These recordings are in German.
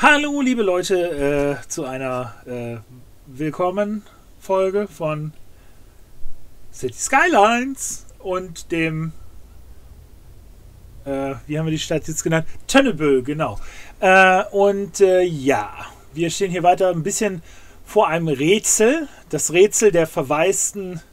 Hallo liebe Leute zu einer Willkommen-Folge von City Skylines und dem, wie haben wir die Stadt jetzt genannt? Tönniebüll, genau. Ja, wir stehen hier weiter ein bisschen vor einem Rätsel. Das Rätsel der verwaisten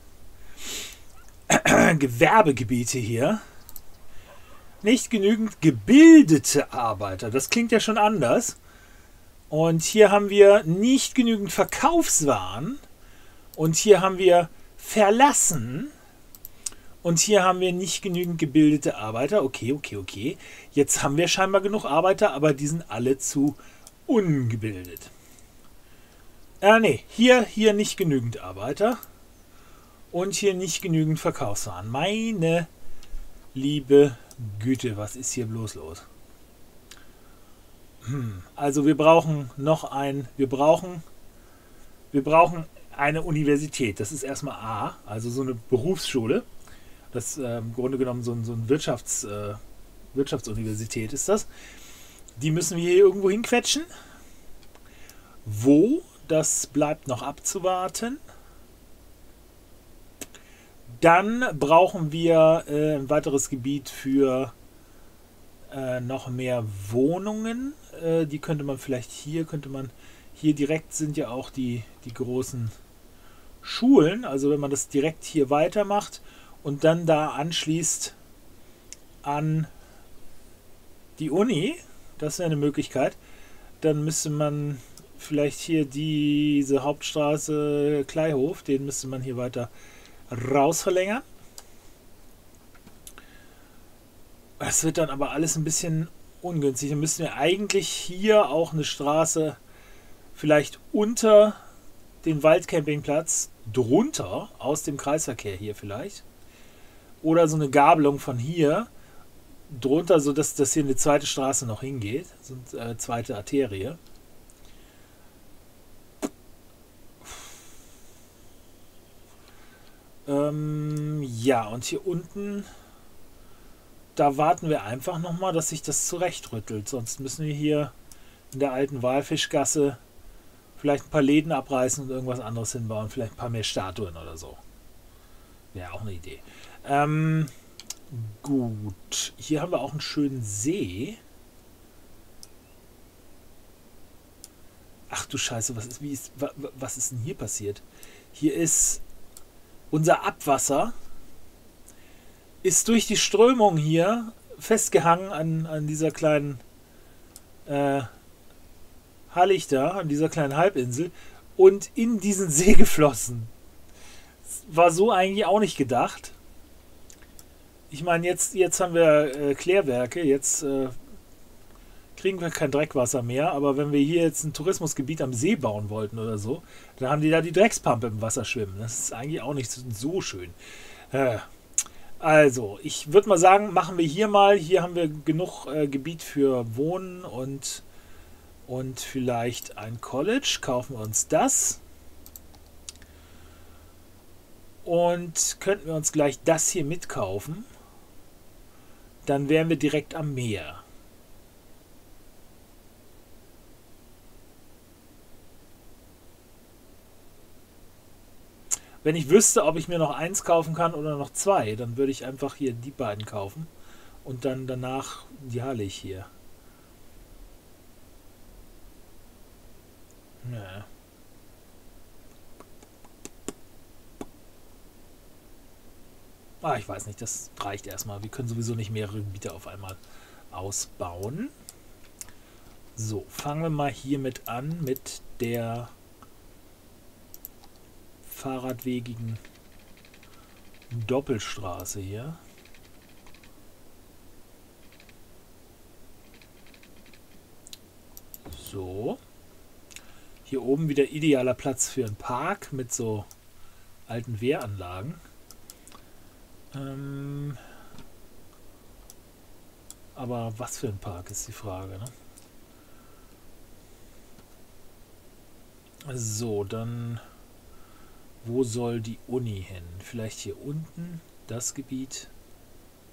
Gewerbegebiete hier. Nicht genügend gebildete Arbeiter. Das klingt ja schon anders. Und hier haben wir nicht genügend Verkaufswaren. Und hier haben wir verlassen. Und hier haben wir nicht genügend gebildete Arbeiter. Okay. Jetzt haben wir scheinbar genug Arbeiter, aber die sind alle zu ungebildet. Nee, hier nicht genügend Arbeiter. Und hier nicht genügend Verkaufswaren. Meine liebe Güte, was ist hier bloß los? Also wir brauchen eine Universität. Das ist erstmal A, also so eine Berufsschule. Das im Grunde genommen so ein Wirtschaftsuniversität ist das. Die müssen wir hier irgendwo hinquetschen. Wo? Das bleibt noch abzuwarten. Dann brauchen wir ein weiteres Gebiet für noch mehr Wohnungen. Die könnte man vielleicht hier direkt sind ja auch die großen Schulen. Also wenn man das direkt hier weitermacht und dann da anschließt an die Uni, das wäre eine Möglichkeit, dann müsste man vielleicht hier diese Hauptstraße Kleihof, den müsste man hier weiter raus verlängern. Es wird dann aber alles ein bisschen ungünstig. Dann müssen wir eigentlich hier auch eine Straße vielleicht unter den Waldcampingplatz drunter aus dem Kreisverkehr hier vielleicht. Oder so eine Gabelung von hier drunter, sodass das hier eine zweite Straße noch hingeht. So eine zweite Arterie. Ja, und hier unten, da warten wir einfach nochmal, dass sich das zurechtrüttelt. Sonst müssen wir hier in der alten Walfischgasse vielleicht ein paar Läden abreißen und irgendwas anderes hinbauen. Vielleicht ein paar mehr Statuen oder so. Wäre auch eine Idee. Gut. Hier haben wir auch einen schönen See. Ach du Scheiße, was ist denn hier passiert? Hier ist unser Abwasser ist durch die Strömung hier festgehangen an dieser kleinen Hallig da, an dieser kleinen Halbinsel und in diesen See geflossen. War so eigentlich auch nicht gedacht. Ich meine, jetzt haben wir Klärwerke, jetzt kriegen wir kein Dreckwasser mehr, aber wenn wir hier jetzt ein Tourismusgebiet am See bauen wollten oder so, dann haben die da die Dreckspampe im Wasser schwimmen. Das ist eigentlich auch nicht so schön. Also, ich würde mal sagen, machen wir hier mal. Hier haben wir genug Gebiet für Wohnen und vielleicht ein College. Kaufen wir uns das. Und könnten wir uns gleich das hier mitkaufen. Dann wären wir direkt am Meer. Wenn ich wüsste, ob ich mir noch eins kaufen kann oder noch zwei, dann würde ich einfach hier die beiden kaufen. Und dann danach die Hallig hier. Ja. Ich weiß nicht, das reicht erstmal. Wir können sowieso nicht mehrere Gebiete auf einmal ausbauen. So, fangen wir mal hiermit an, mit der fahrradwegigen Doppelstraße hier. So. Hier oben wieder idealer Platz für einen Park mit so alten Wehranlagen. Aber was für ein Park ist die Frage, ne? So, dann wo soll die Uni hin? Vielleicht hier unten, das Gebiet.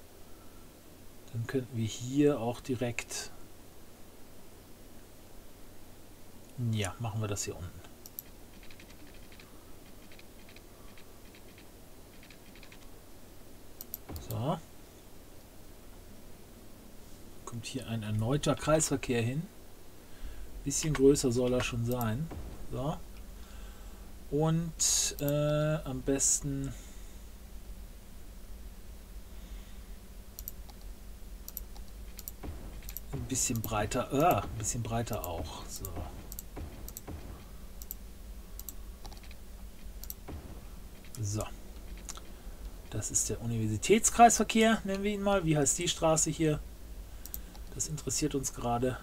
Dann könnten wir hier auch direkt Ja, machen wir das hier unten. So. Kommt hier ein erneuter Kreisverkehr hin. Bisschen größer soll er schon sein. So. Und am besten ein bisschen breiter auch. So. So. Das ist der Universitätskreisverkehr, nennen wir ihn mal. Wie heißt die Straße hier? Das interessiert uns gerade.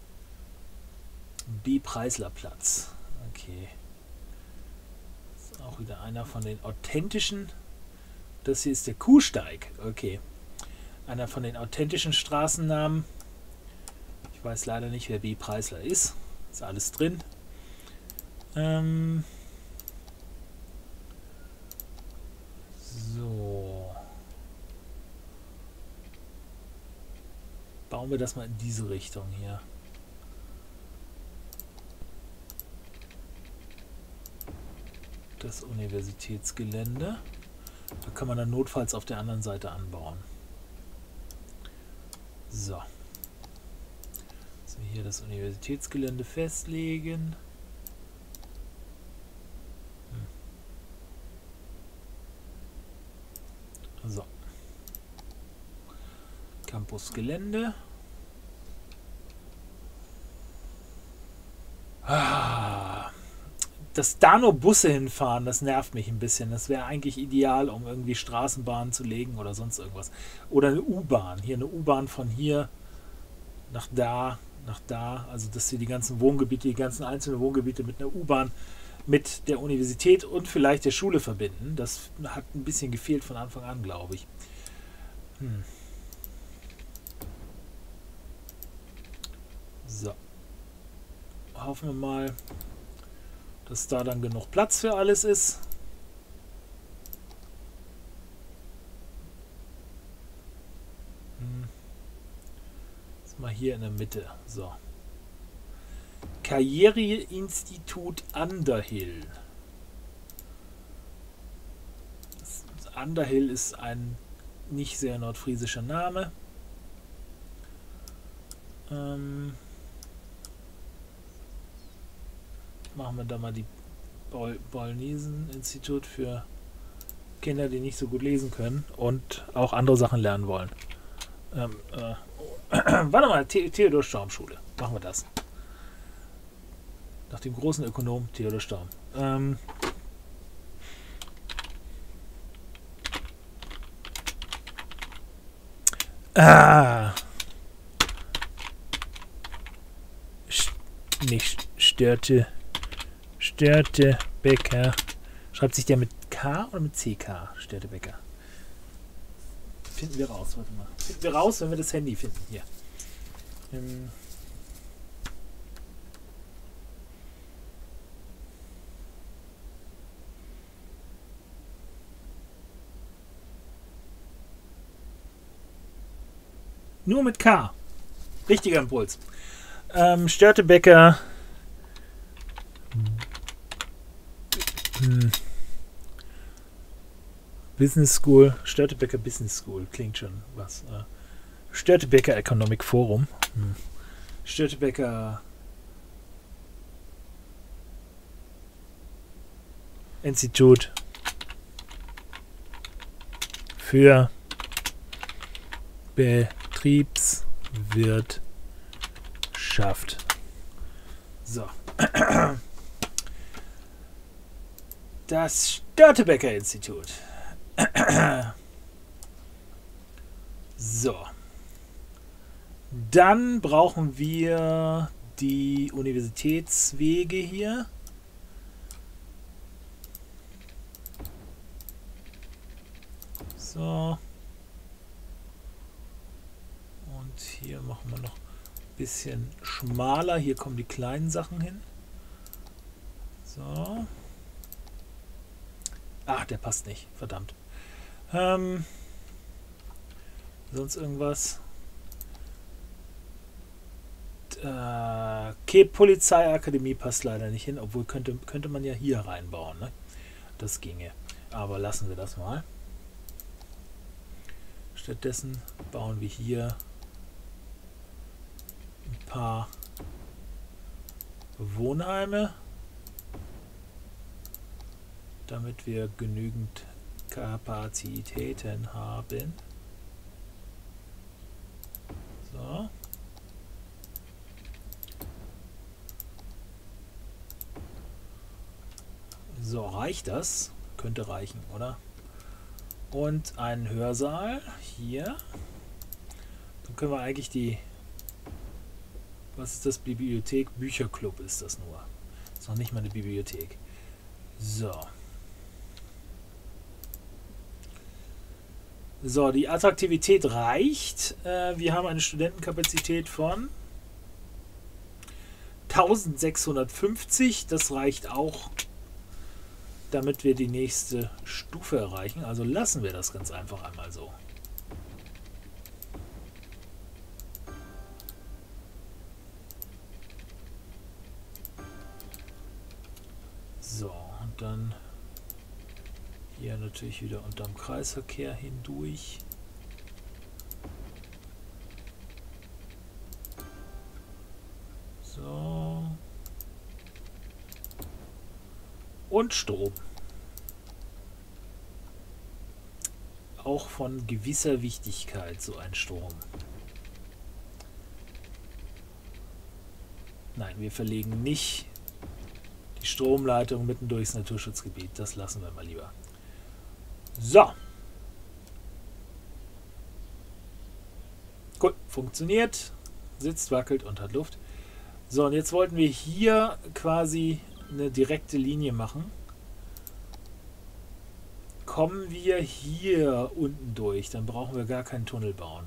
B-Preisler-Platz. Okay. Das ist auch wieder einer von den authentischen. Das hier ist der Kuhsteig. Okay. Einer von den authentischen Straßennamen. Ich weiß leider nicht, wer B-Preisler ist. Ist alles drin. So. Bauen wir das mal in diese Richtung hier. Das Universitätsgelände. Da kann man dann notfalls auf der anderen Seite anbauen. So. Also hier das Universitätsgelände festlegen. So. Campusgelände. Dass da nur Busse hinfahren, das nervt mich ein bisschen. Das wäre eigentlich ideal, um irgendwie Straßenbahnen zu legen oder sonst irgendwas. Oder eine U-Bahn. Hier eine U-Bahn von hier nach da, nach da. Also dass hier die ganzen Wohngebiete, die ganzen einzelnen Wohngebiete mit einer U-Bahn mit der Universität und vielleicht der Schule verbinden. Das hat ein bisschen gefehlt von Anfang an, glaube ich. So. Hoffen wir mal, dass da dann genug Platz für alles ist. Jetzt mal hier in der Mitte. So. Karriereinstitut Underhill. Underhill ist ein nicht sehr nordfriesischer Name. Machen wir da mal die Bolnesen-Institut für Kinder, die nicht so gut lesen können und auch andere Sachen lernen wollen. Warte mal, Theodor Storm Schule. Machen wir das. Nach dem großen Ökonom Theodor Storm. Nicht Störtebeker. Schreibt sich der mit K oder mit CK? Störtebeker. Finden wir raus. Warte mal. Finden wir raus, wenn wir das Handy finden. Hier. Nur mit K. Richtiger Impuls. Störtebeker. Business School. Störtebeker Business School. Klingt schon was. Störtebeker Economic Forum. Störtebeker Institut für Betriebswirtschaft. So. Das Störtebeker Institut. So. Dann brauchen wir die Universitätswege hier. So. Und hier machen wir noch ein bisschen schmaler. Hier kommen die kleinen Sachen hin. So. Ach, der passt nicht. Verdammt. Sonst irgendwas? Okay, Polizeiakademie passt leider nicht hin, obwohl könnte man ja hier reinbauen, ne? Das ginge. Aber lassen wir das mal. Stattdessen bauen wir hier ein paar Wohnheime, damit wir genügend Kapazitäten haben. So. So, reicht das? Könnte reichen, oder? Und einen Hörsaal hier. Dann können wir eigentlich die... Was ist das? Bibliothek? Bücherclub ist das nur. Ist noch nicht mal eine Bibliothek. So. So, die Attraktivität reicht. Wir haben eine Studentenkapazität von 1650. Das reicht auch, damit wir die nächste Stufe erreichen. Also lassen wir das ganz einfach einmal so. So, und dann hier natürlich wieder unterm Kreisverkehr hindurch. So. Und Strom. Auch von gewisser Wichtigkeit, so ein Strom. Nein, wir verlegen nicht die Stromleitung mitten durchs Naturschutzgebiet. Das lassen wir mal lieber. So. Gut, funktioniert. Sitzt, wackelt und hat Luft. So, und jetzt wollten wir hier quasi eine direkte Linie machen. Kommen wir hier unten durch, dann brauchen wir gar keinen Tunnel bauen.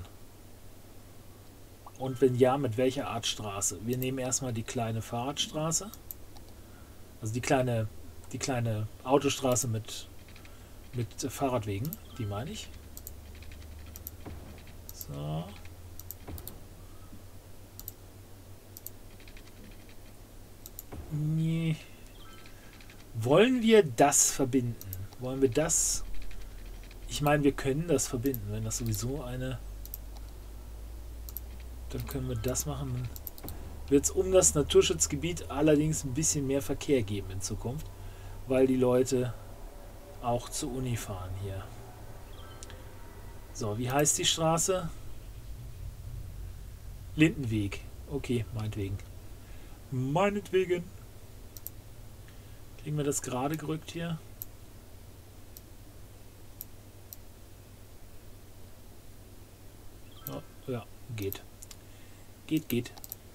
Und wenn ja, mit welcher Art Straße? Wir nehmen erstmal die kleine Fahrradstraße. Also die kleine Autostraße mit Fahrradwegen, die meine ich. So. Nee. Wollen wir das verbinden? Wollen wir das? Ich meine, wir können das verbinden, wenn das sowieso eine... Dann können wir das machen. Dann wird es um das Naturschutzgebiet allerdings ein bisschen mehr Verkehr geben in Zukunft, weil die Leute auch zur Uni fahren hier. So, wie heißt die Straße? Lindenweg. Okay, meinetwegen. Meinetwegen. Kriegen wir das gerade gerückt hier? Ja, geht. Geht.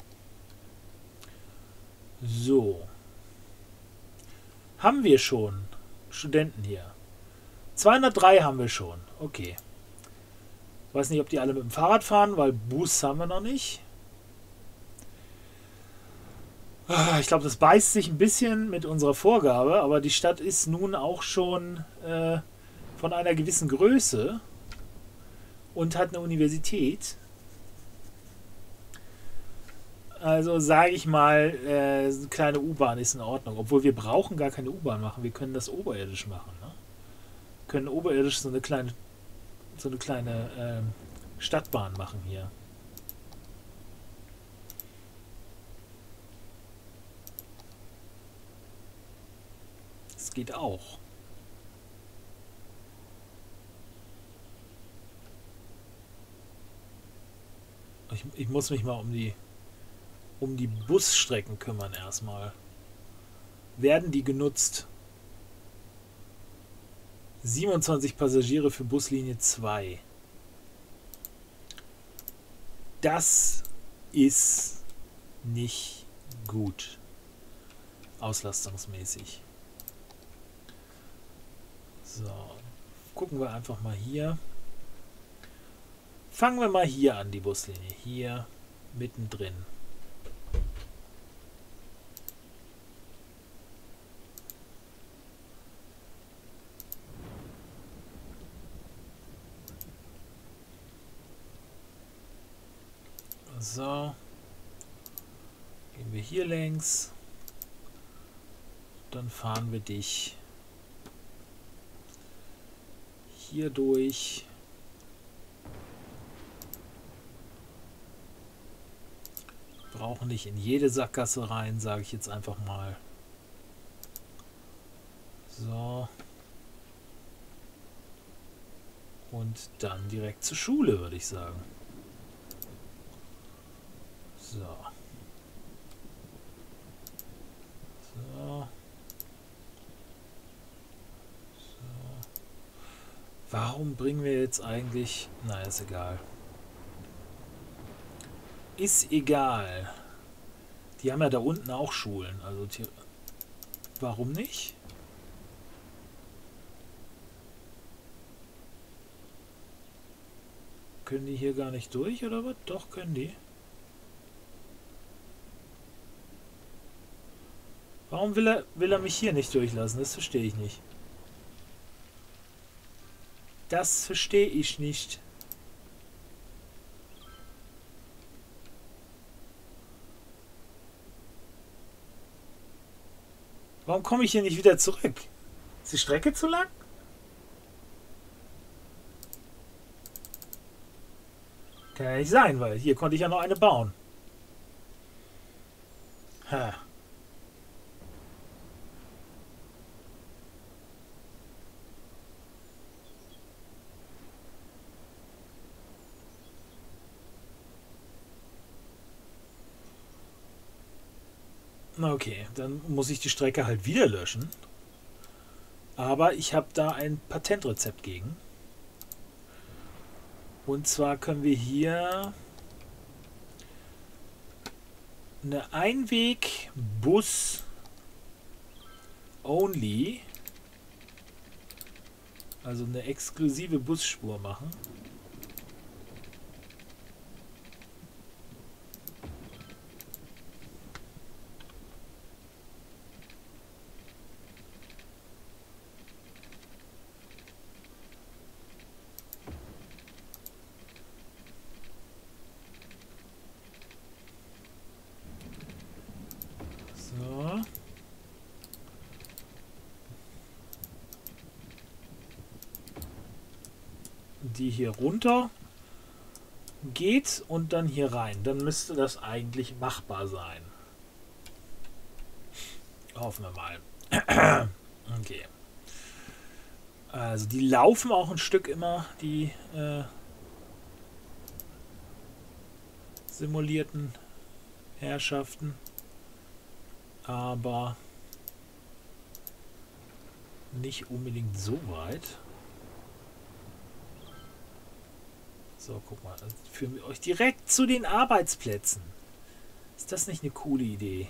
So. Haben wir schon Studenten hier? 203 haben wir schon. Okay. Ich weiß nicht, ob die alle mit dem Fahrrad fahren, weil Bus haben wir noch nicht. Ich glaube, das beißt sich ein bisschen mit unserer Vorgabe, aber die Stadt ist nun auch schon von einer gewissen Größe und hat eine Universität. Also sage ich mal, eine kleine U-Bahn ist in Ordnung. Obwohl wir brauchen gar keine U-Bahn machen. Wir können das oberirdisch machen. Ne? Wir können oberirdisch so eine kleine Stadtbahn machen hier. Das geht auch. Ich muss mich mal um die Busstrecken kümmern erstmal. Werden die genutzt? 27 Passagiere für Buslinie 2. Das ist nicht gut. Auslastungsmäßig. So. Gucken wir einfach mal hier. Fangen wir mal hier an, die Buslinie. Hier mittendrin. So. Gehen wir hier längs. Dann fahren wir dich hier durch. Brauchen nicht in jede Sackgasse rein, sage ich jetzt einfach mal. So. Und dann direkt zur Schule, würde ich sagen. So. So. Warum bringen wir jetzt eigentlich... Na, ist egal. Ist egal. Die haben ja da unten auch Schulen. Also, warum nicht? Können die hier gar nicht durch, oder was? Doch, können die. Warum will er mich hier nicht durchlassen? Das verstehe ich nicht. Das verstehe ich nicht. Warum komme ich hier nicht wieder zurück? Ist die Strecke zu lang? Kann ja nicht sein, weil hier konnte ich ja noch eine bauen. Ha. Okay, dann muss ich die Strecke halt wieder löschen. Aber ich habe da ein Patentrezept gegen. Und zwar können wir hier eine Einweg-Bus only, also eine exklusive Busspur machen. So. Die hier runter geht und dann hier rein. Dann müsste das eigentlich machbar sein. Hoffen wir mal. Okay. Also die laufen auch ein Stück immer, die simulierten Herrschaften. Aber nicht unbedingt so weit. So, guck mal. Dann führen wir euch direkt zu den Arbeitsplätzen. Ist das nicht eine coole Idee?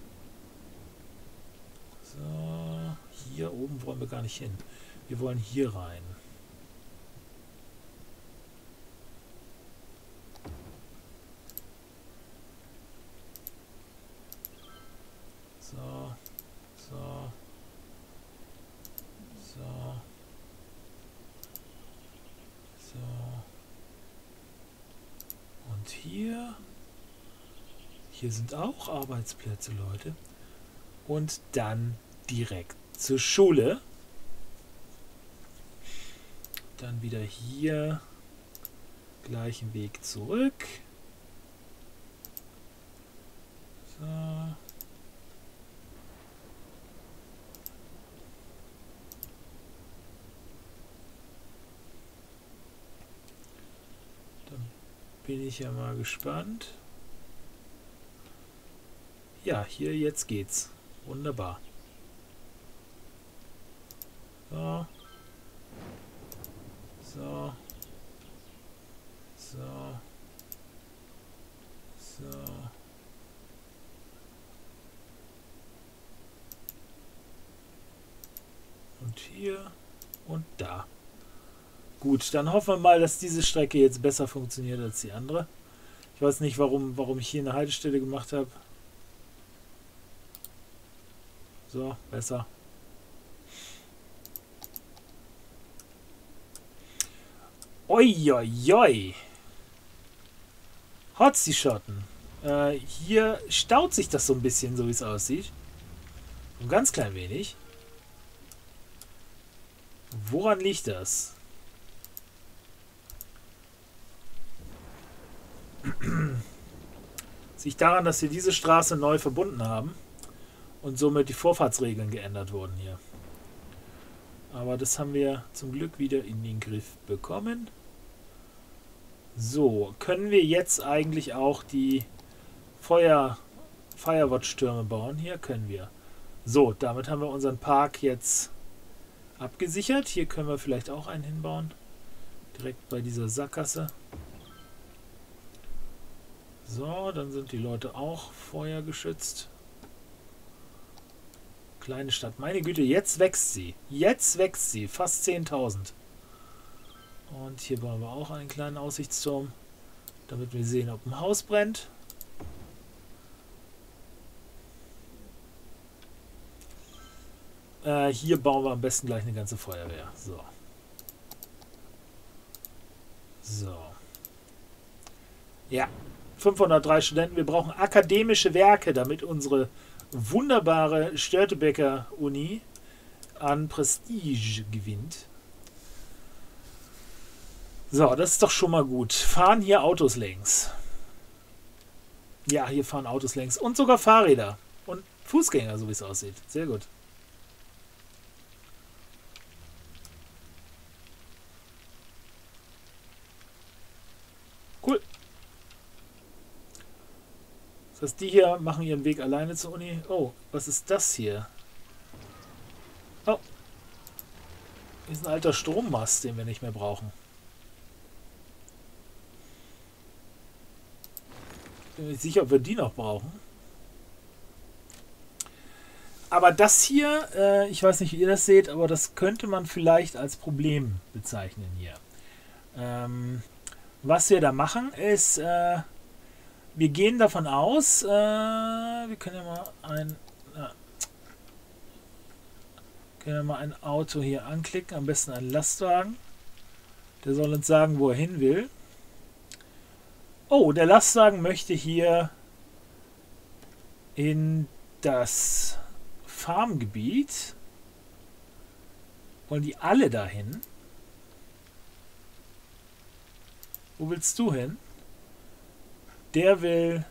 So, hier oben wollen wir gar nicht hin. Wir wollen hier rein. So, so, so, so. Und hier sind auch Arbeitsplätze, Leute. Und dann direkt zur Schule. Dann wieder hier gleichen Weg zurück. So. Dann bin ich ja mal gespannt. Ja, hier jetzt geht's. Wunderbar. So. So. So. So. Und hier und da. Gut, dann hoffen wir mal, dass diese Strecke jetzt besser funktioniert als die andere. Ich weiß nicht, warum ich hier eine Haltestelle gemacht habe. So, besser. Oi, oi, oi. Hotzischotten. Hier staut sich das so ein bisschen, so wie es aussieht. Ein ganz klein wenig. Woran liegt das? Es liegt daran, dass wir diese Straße neu verbunden haben und somit die Vorfahrtsregeln geändert wurden hier. Aber das haben wir zum Glück wieder in den Griff bekommen. So, können wir jetzt eigentlich auch die Firewatch-Türme bauen? Hier können wir. So, damit haben wir unseren Park jetzt abgesichert. Hier können wir vielleicht auch einen hinbauen. Direkt bei dieser Sackgasse. So, dann sind die Leute auch feuergeschützt. Kleine Stadt. Meine Güte, jetzt wächst sie. Jetzt wächst sie. Fast 10.000. Und hier bauen wir auch einen kleinen Aussichtsturm, damit wir sehen, ob ein Haus brennt. Hier bauen wir am besten gleich eine ganze Feuerwehr. So. So. Ja. 503 Studenten. Wir brauchen akademische Werke, damit unsere wunderbare Störtebeker Uni an Prestige gewinnt. So, das ist doch schon mal gut. Fahren hier Autos längs. Ja, hier fahren Autos längs. Und sogar Fahrräder. Und Fußgänger, so wie es aussieht. Sehr gut. Cool. Das heißt, die hier machen ihren Weg alleine zur Uni. Oh, was ist das hier? Oh. Hier ist ein alter Strommast, den wir nicht mehr brauchen. Bin mir nicht sicher, ob wir die noch brauchen. Aber das hier, ich weiß nicht, wie ihr das seht, aber das könnte man vielleicht als Problem bezeichnen hier. Was wir da machen, ist, wir gehen davon aus, wir können ja mal ein Auto hier anklicken, am besten einen Lastwagen. Der soll uns sagen, wo er hin will. Oh, der Lastwagen möchte hier in das Farmgebiet. Wollen die alle dahin? Wo willst du hin? Der will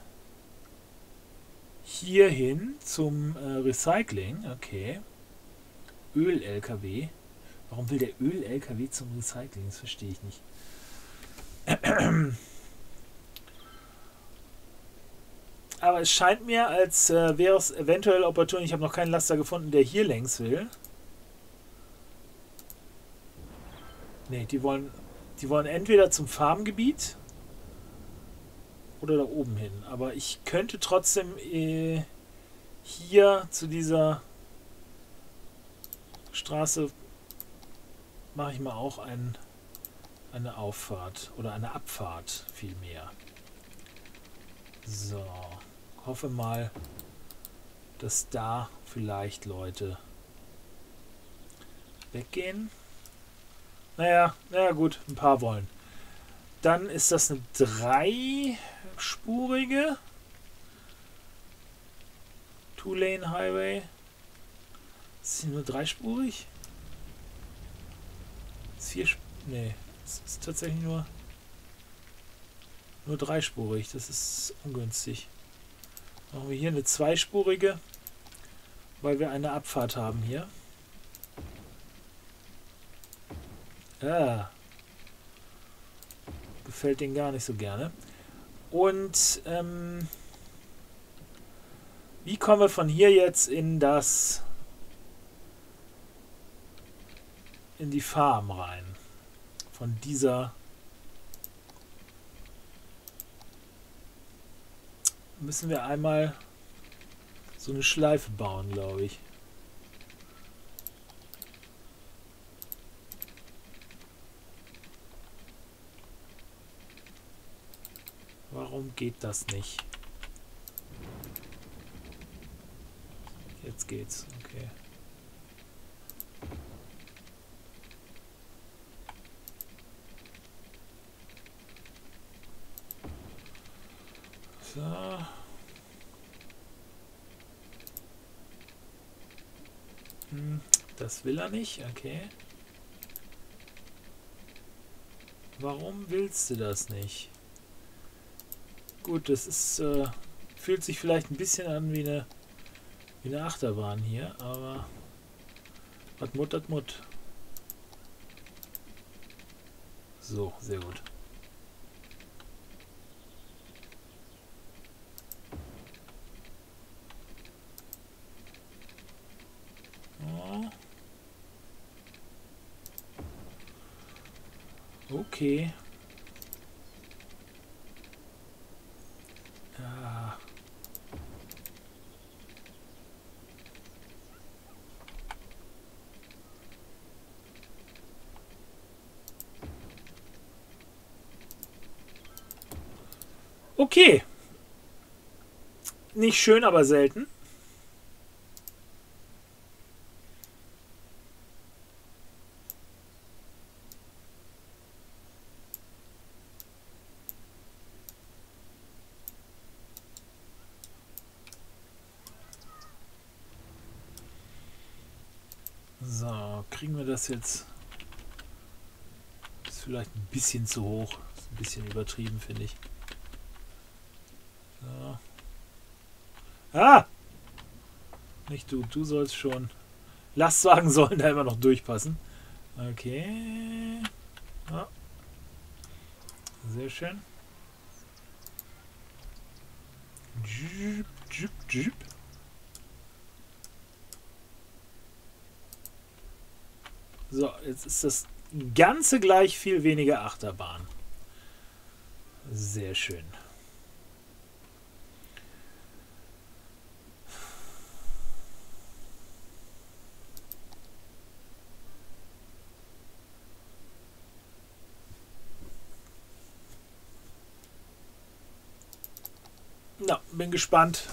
hier hin zum Recycling. Okay. Öl-LKW. Warum will der Öl-LKW zum Recycling? Das verstehe ich nicht. Aber es scheint mir, als wäre es eventuell opportun. Ich habe noch keinen Laster gefunden, der hier längs will. Ne, die wollen entweder zum Farmgebiet oder da oben hin. Aber ich könnte trotzdem hier zu dieser Straße mache ich mal auch eine Auffahrt oder eine Abfahrt vielmehr. So. Hoffe mal, dass da vielleicht Leute weggehen. Naja, gut, ein paar wollen. Dann ist das eine dreispurige Two-Lane-Highway. Ist sie nur dreispurig? Ist nee, es ist tatsächlich nur dreispurig. Das ist ungünstig. Machen wir hier eine zweispurige, weil wir eine Abfahrt haben hier. Gefällt denen gar nicht so gerne. Und wie kommen wir von hier jetzt in die Farm rein? Von dieser müssen wir einmal so eine Schleife bauen, glaube ich. Warum geht das nicht? Jetzt geht's, okay. So. Das will er nicht, okay. Warum willst du das nicht? Gut, das ist, fühlt sich vielleicht ein bisschen an wie eine Achterbahn hier, aber was Mut, das Mut. So, sehr gut. Oh. Okay. Ja. Okay. Nicht schön, aber selten. So, kriegen wir das jetzt? Ist vielleicht ein bisschen zu hoch. Ist ein bisschen übertrieben, finde ich. So. Ah! Nicht du, du sollst schon. Lastwagen sollen da immer noch durchpassen. Okay. Ja. Sehr schön. Jeep, Jeep, Jeep. So, jetzt ist das Ganze gleich viel weniger Achterbahn. Sehr schön. Na, bin gespannt.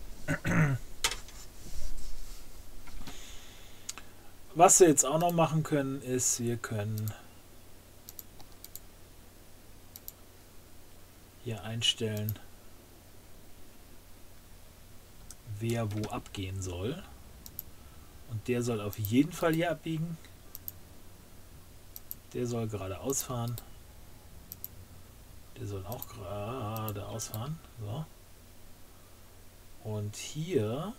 Was wir jetzt auch noch machen können, ist, wir können hier einstellen, wer wo abgehen soll. Und der soll auf jeden Fall hier abbiegen. Der soll geradeaus fahren. Der soll auch geradeaus fahren. So. Und hier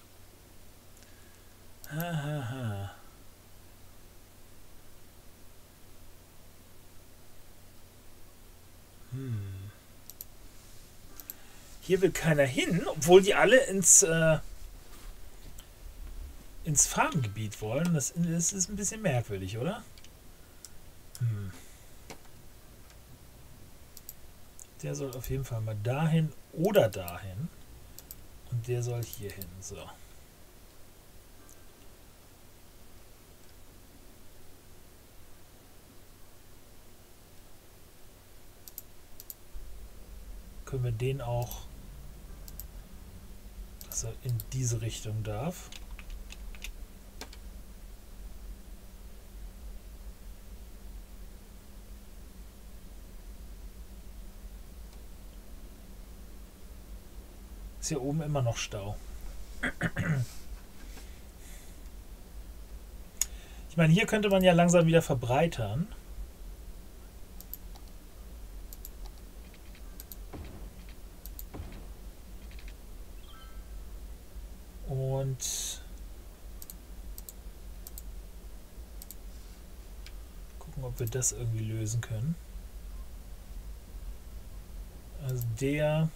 Hier will keiner hin, obwohl die alle ins Farmgebiet wollen. Das ist ein bisschen merkwürdig, oder? Der soll auf jeden Fall mal dahin oder dahin. Und der soll hier hin. So. Können wir den auch, dass er in diese Richtung darf. Ist hier oben immer noch Stau. Ich meine, hier könnte man ja langsam wieder verbreitern. Und gucken, ob wir das irgendwie lösen können. Also der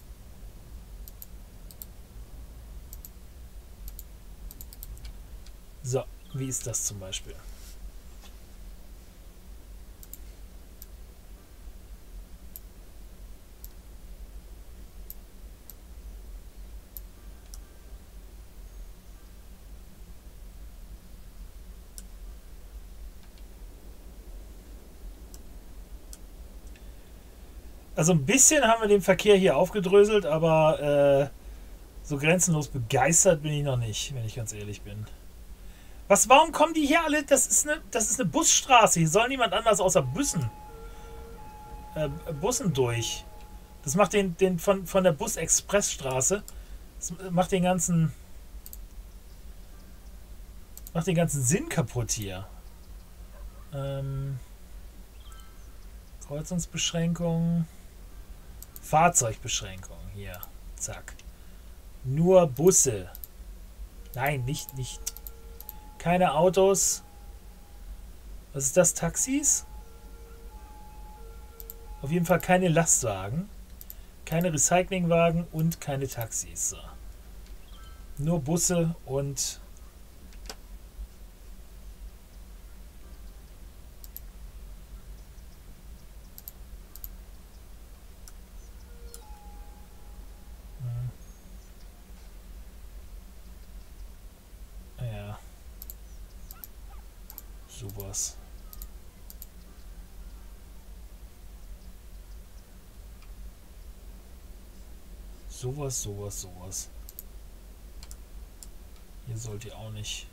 so, wie ist das zum Beispiel? Also ein bisschen haben wir den Verkehr hier aufgedröselt, aber so grenzenlos begeistert bin ich noch nicht, wenn ich ganz ehrlich bin. Warum kommen die hier alle? Das ist eine Busstraße. Hier soll niemand anders außer Bussen durch. Das macht den von der Bus-Express-Straße. Das macht den ganzen Sinn kaputt hier. Kreuzungsbeschränkung. Fahrzeugbeschränkung. Hier. Zack. Nur Busse. Nein, nicht. Keine Autos. Was ist das? Taxis? Auf jeden Fall keine Lastwagen. Keine Recyclingwagen und keine Taxis. So. Nur Busse und ja. Sowas. Sowas. Hier sollt ihr auch nicht.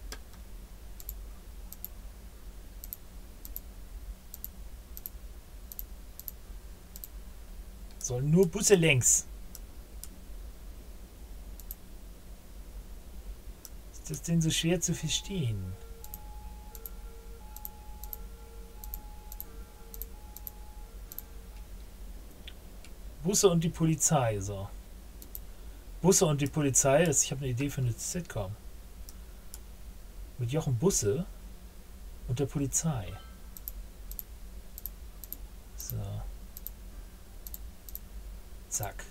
Sollen nur Busse längs. Ist das denn so schwer zu verstehen? Busse und die Polizei, so. Busse und die Polizei, ich habe eine Idee für eine Sitcom. Mit Jochen Busse und der Polizei. So. Zack.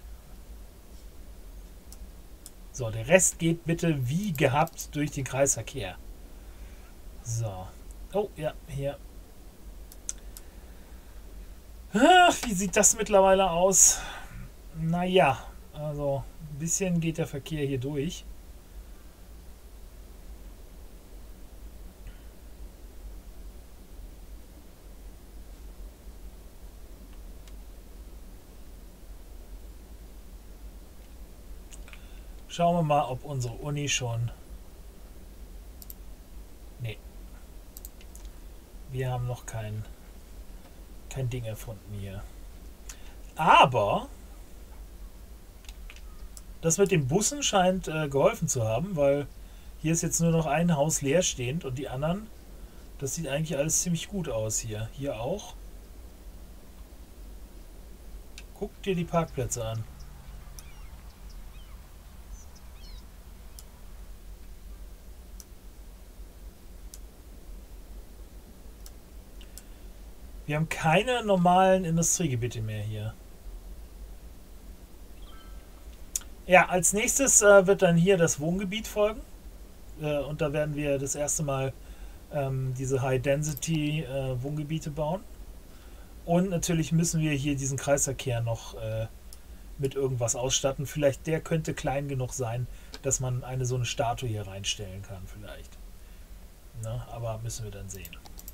So, der Rest geht bitte wie gehabt durch den Kreisverkehr. So. Oh, ja, hier. Ach, wie sieht das mittlerweile aus? Naja, also ein bisschen geht der Verkehr hier durch. Schauen wir mal, ob unsere Uni schon... Nee. Wir haben noch kein Ding erfunden hier. Aber das mit den Bussen scheint geholfen zu haben, weil hier ist jetzt nur noch ein Haus leerstehend und die anderen, das sieht eigentlich alles ziemlich gut aus hier. Hier auch. Guck dir die Parkplätze an. Wir haben keine normalen Industriegebiete mehr hier. Ja, als nächstes wird dann hier das Wohngebiet folgen. Und da werden wir das erste Mal diese High-Density Wohngebiete bauen. Und natürlich müssen wir hier diesen Kreisverkehr noch mit irgendwas ausstatten. Vielleicht der könnte klein genug sein, dass man so eine Statue hier reinstellen kann vielleicht. Na, aber müssen wir dann sehen.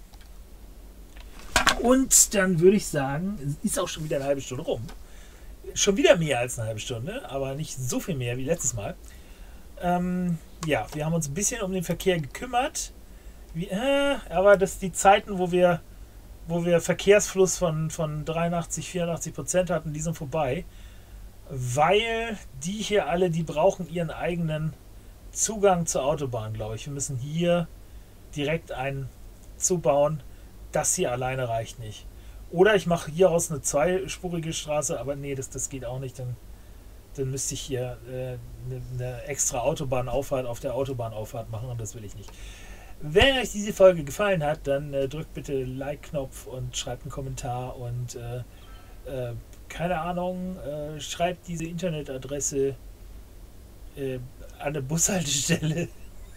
Und dann würde ich sagen, es ist auch schon wieder eine halbe Stunde rum. Schon wieder mehr als eine halbe Stunde, aber nicht so viel mehr wie letztes Mal. Ja, wir haben uns ein bisschen um den Verkehr gekümmert. Aber das die Zeiten, wo wir Verkehrsfluss von 83-84% hatten, die sind vorbei. Weil die hier alle, die brauchen ihren eigenen Zugang zur Autobahn, glaube ich. Wir müssen hier direkt einen zubauen. Das hier alleine reicht nicht. Oder ich mache hier aus eine zweispurige Straße, aber nee, das geht auch nicht. Dann müsste ich hier eine extra Autobahnauffahrt auf der Autobahnauffahrt machen und das will ich nicht. Wenn euch diese Folge gefallen hat, dann drückt bitte den Like-Knopf und schreibt einen Kommentar und keine Ahnung, schreibt diese Internetadresse an der Bushaltestelle.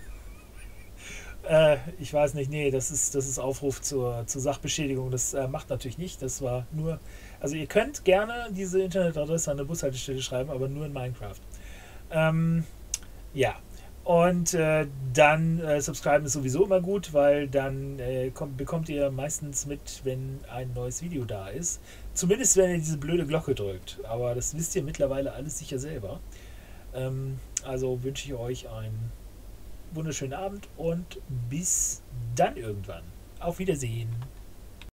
Ich weiß nicht, nee, das ist Aufruf zur Sachbeschädigung. Das macht natürlich nicht. Das war nur. Also ihr könnt gerne diese Internetadresse an der Bushaltestelle schreiben, aber nur in Minecraft. Ja. Und dann subscriben ist sowieso immer gut, weil dann bekommt ihr meistens mit, wenn ein neues Video da ist. Zumindest wenn ihr diese blöde Glocke drückt. Aber das wisst ihr mittlerweile alles sicher selber. Also wünsche ich euch einen wunderschönen Abend und bis dann irgendwann. Auf Wiedersehen.